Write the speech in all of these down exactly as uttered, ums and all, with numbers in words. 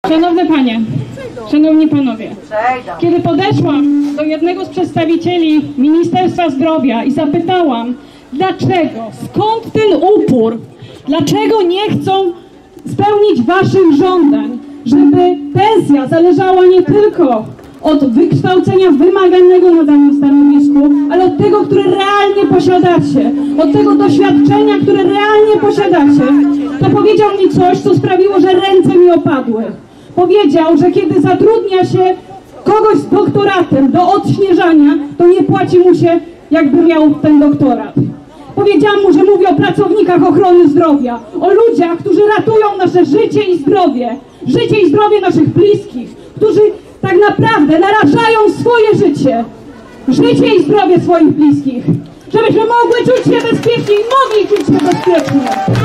Szanowne Panie, Szanowni Panowie, kiedy podeszłam do jednego z przedstawicieli Ministerstwa Zdrowia i zapytałam, dlaczego, skąd ten upór, dlaczego nie chcą spełnić Waszych żądań, żeby pensja zależała nie tylko od wykształcenia wymaganego na danym stanowisku, ale od tego, które realnie posiadacie, od tego doświadczenia, które realnie posiadacie, to powiedział mi coś, co sprawiło, że ręce mi opadły. Powiedział, że kiedy zatrudnia się kogoś z doktoratem do odśnieżania, to nie płaci mu się, jakby miał ten doktorat. Powiedziałam mu, że mówię o pracownikach ochrony zdrowia, o ludziach, którzy ratują nasze życie i zdrowie, życie i zdrowie naszych bliskich, którzy tak naprawdę narażają swoje życie, życie i zdrowie swoich bliskich, żebyśmy mogły czuć się bezpiecznie i mogli czuć się bezpiecznie.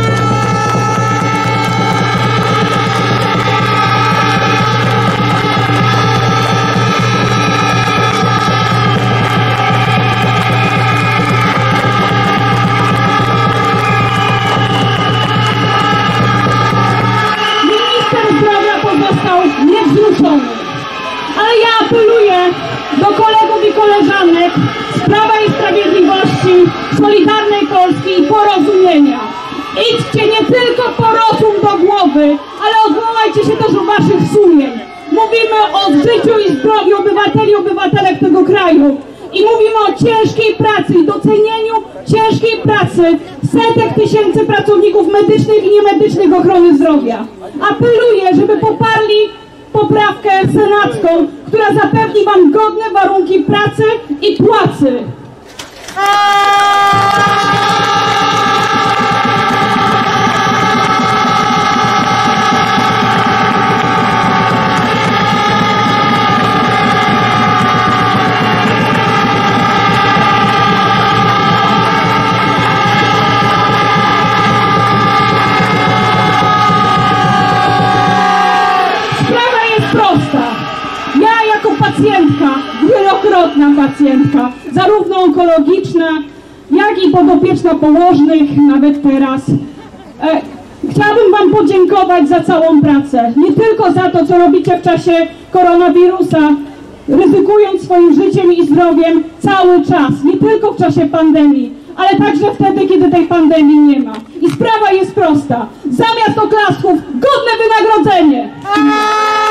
Niewzruszony. Ale ja apeluję do kolegów i koleżanek z Prawa i Sprawiedliwości, Solidarnej Polski i Porozumienia. Idźcie nie tylko po rozum do głowy, ale odwołajcie się też do waszych sumień. Mówimy o życiu i zdrowiu obywateli i obywatelek tego kraju. I mówimy o ciężkiej pracy i docenieniu ciężkiej pracy setek tysięcy pracowników medycznych i niemedycznych ochrony zdrowia. Apeluję, żeby poparli poprawkę senacką, która zapewni wam godne warunki pracy i płacy. Pacjentka, wielokrotna pacjentka, zarówno onkologiczna, jak i podopieczna położnych, nawet teraz. E, chciałabym wam podziękować za całą pracę. Nie tylko za to, co robicie w czasie koronawirusa, ryzykując swoim życiem i zdrowiem cały czas, nie tylko w czasie pandemii, ale także wtedy, kiedy tej pandemii nie ma. I sprawa jest prosta. Zamiast oklasków, godne wynagrodzenie!